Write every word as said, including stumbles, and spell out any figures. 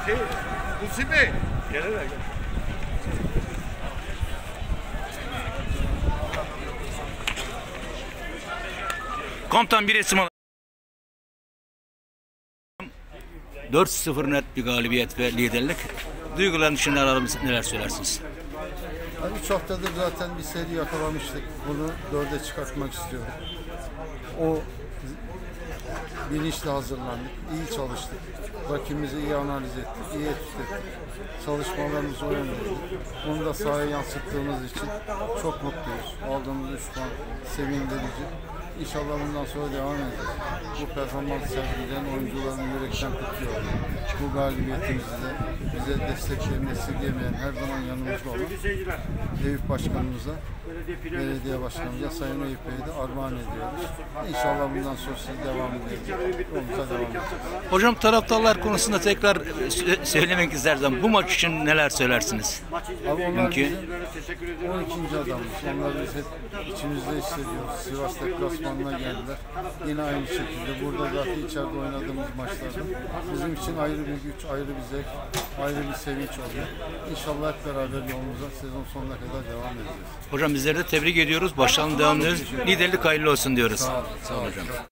Şey, Musi Bey. Gel hele gel. Komutan bir resim al. dört sıfır net bir galibiyet ve liderlik. Duygularını şimdi alalım, neler söylersiniz? üç haftadır zaten bir seri yakalamıştık. Bunu dörde çıkartmak istiyorum. O bilinçle hazırlandık, iyi çalıştık. Rakibimizi iyi analiz ettik, iyi etüt ettik. Çalışmalarımız o yöndeydi. Bunu da sahaya yansıttığımız için çok mutluyuz. Aldığımız üç puan sevindirici. İnşallah bundan sonra devam edeceğiz. Bu performans sergileyen oyuncuların yürekten kutluyorum. Bu galibiyetimizde bize desteklerini esirgemeyen, her zaman yanımızda olan Eyüp Başkanımıza, belediye başkanımıza, Sayın Eyüp Bey'e de armağan ediyoruz. İnşallah bundan sonra siz devam edeceğiz. Yolumuza devam edeceğiz. Hocam taraftarlar konusunda tekrar söylemek isterdim. Bu maç için neler söylersiniz? Abi onlar Çünkü bizim on ikinci adamımız. Onları biz hep içimizde hissediyoruz. Sivas deplasmanına geldiler. Yine aynı şekilde burada zaten içeride oynadığımız maçlarda bizim için ayrı bir güç, ayrı bir zevk, ayrı bir sevinç oluyor. İnşallah hep beraber yolumuza sezon sonuna kadar devam edeceğiz. hocam bizleri de tebrik ediyoruz. Başarılı devam ediyoruz. Liderlik hayırlı olsun diyoruz. Sağ olun. Sağ olun hocam.